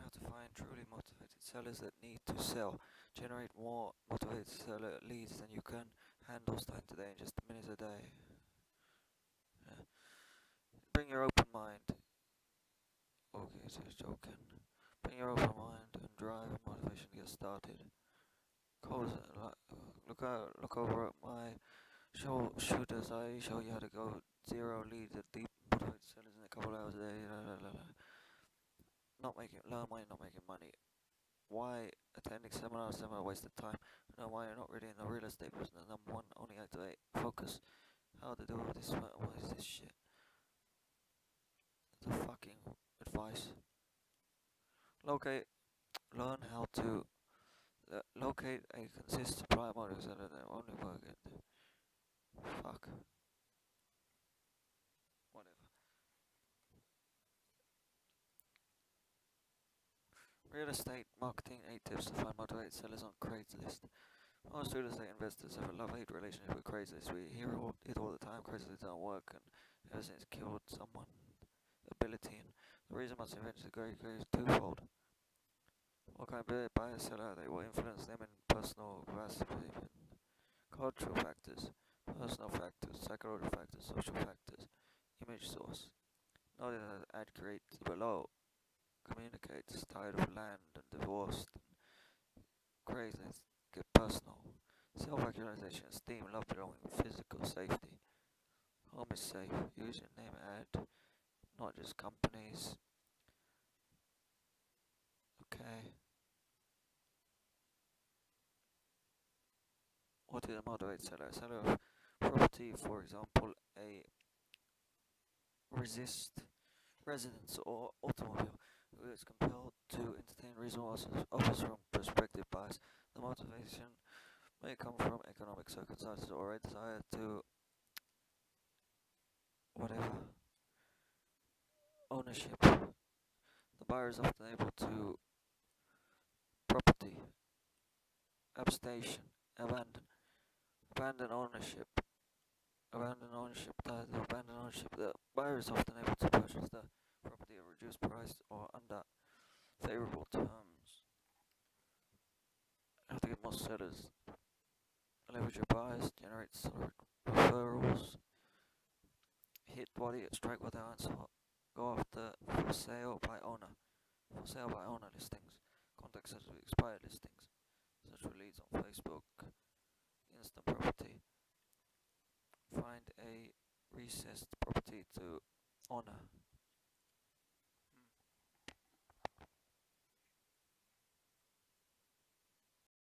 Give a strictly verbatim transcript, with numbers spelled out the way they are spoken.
how to find truly motivated sellers that need to sell. Generate more motivated seller leads than you can handle starting today in just a minute a day. Yeah. Bring your open mind. Okay, so he's joking. Bring your open mind and drive and motivation to get started. Cause, look out, look over at my show shooters. I show you how to go zero lead to deep motivated sellers in a couple hours a day. La, la, la, la. Not making, learn why you're not making money. Why attending seminars, seminar waste of time. Know why you're not really in the real estate business. Number one, only eight to eight. Focus. How to do all this? What is this shit? The fucking advice. Locate. Learn how to uh, locate a consistent supply model so that they only work it. Fuck. Whatever. Real estate marketing, eight tips to find motivated sellers on Craigslist. Most real estate investors have a love-hate relationship with Craigslist. We hear all, it all the time. Craigslist don't work, and ever since it's killed someone's ability. And the reason most eventually go is twofold. What kind of buyer seller they will influence them in personal capacity, cultural factors, personal factors, psychological factors, social factors, image source. Notice that ad creates below communicates tired of land and divorced and crazy. Get personal. Self-actualization, esteem, love, belonging, physical safety. Home is safe. Use your name ad, not just companies. Okay. What is a motivated seller? A seller of property, for example, a resist residence or automobile, who is compelled to entertain reasonable offers from prospective buyers. The motivation may come from economic circumstances or a desire to whatever ownership. The buyer is often able to property, abstation, abandon, abandon ownership, abandon ownership, the, the abandon ownership. The buyer is often able to purchase the property at a reduced price or under favorable terms. You have to get more sellers. Leverage your buyers, generate referrals, hit body, strike while they answer, go after for sale by owner, for sale by owner listings, contact such as expired listings, such as leads on Facebook, instant property, find a recessed property to honor.